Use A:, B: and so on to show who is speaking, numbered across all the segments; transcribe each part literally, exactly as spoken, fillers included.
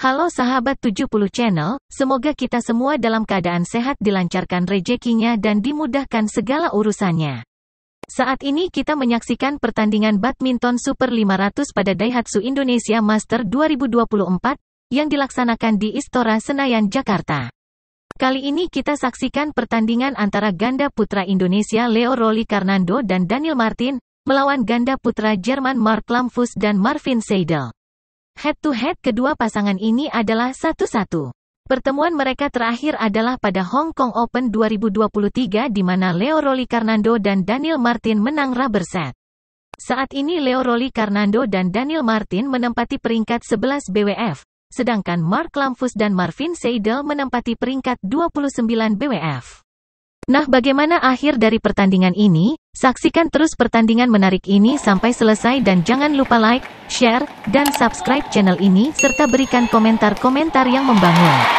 A: Halo sahabat tujuh puluh Channel, semoga kita semua dalam keadaan sehat, dilancarkan rezekinya dan dimudahkan segala urusannya. Saat ini kita menyaksikan pertandingan badminton Super lima ratus pada Daihatsu Indonesia Masters dua ribu dua puluh empat, yang dilaksanakan di Istora Senayan, Jakarta. Kali ini kita saksikan pertandingan antara ganda putra Indonesia Leo Rolly Carnando dan Daniel Marthin, melawan ganda putra Jerman Mark LAMSFUSS dan Marthin SEIDEL. Head-to-head kedua pasangan ini adalah satu satu. Pertemuan mereka terakhir adalah pada Hong Kong Open dua ribu dua puluh tiga di mana Leo Rolly Carnando dan Daniel Marthin menang rubber set. Saat ini Leo Rolly Carnando dan Daniel Marthin menempati peringkat sebelas B W F, sedangkan Mark LAMSFUSS dan Marthin SEIDEL menempati peringkat dua puluh sembilan B W F. Nah, bagaimana akhir dari pertandingan ini? Saksikan terus pertandingan menarik ini sampai selesai dan jangan lupa like, share, dan subscribe channel ini serta berikan komentar-komentar yang membangun.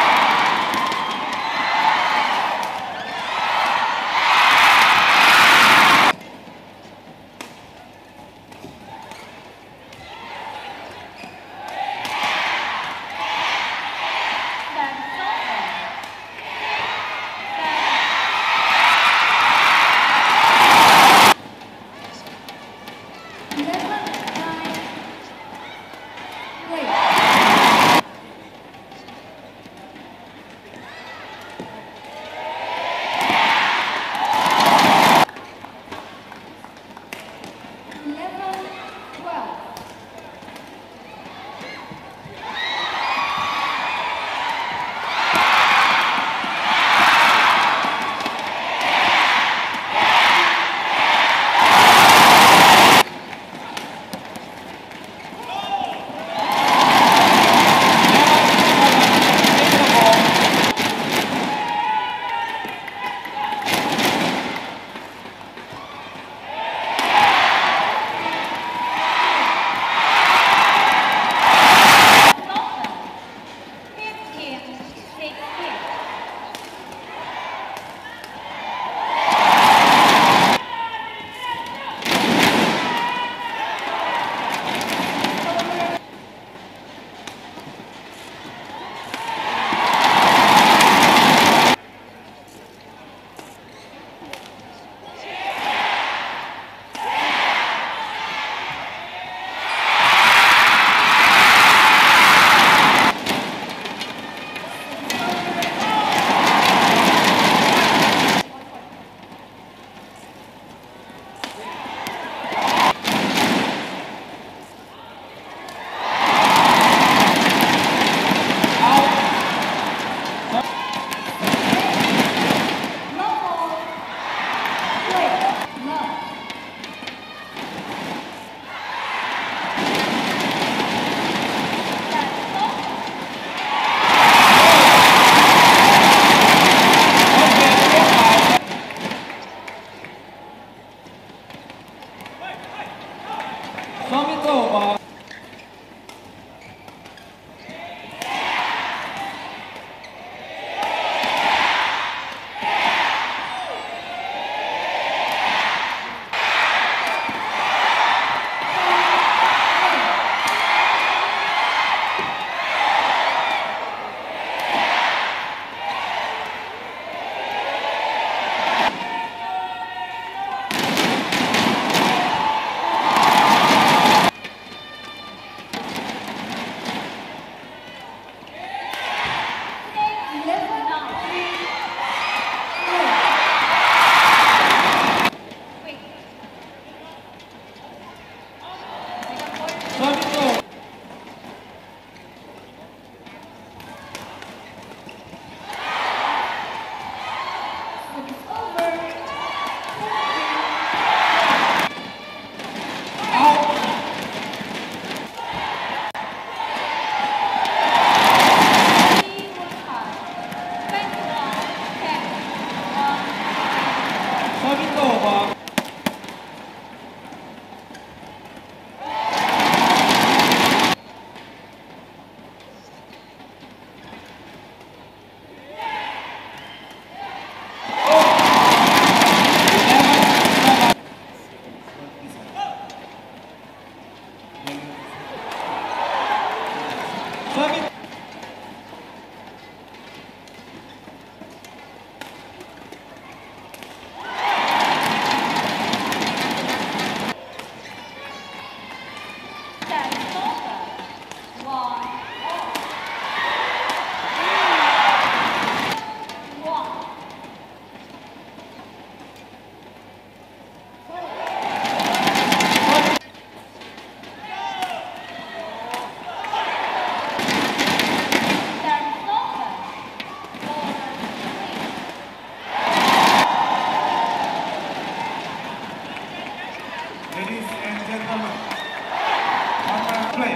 B: Ladies and gentlemen, on play.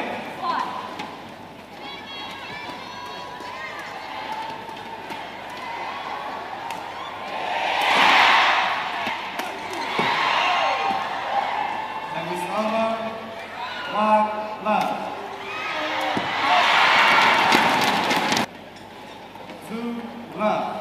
B: Service over, one love. Two love.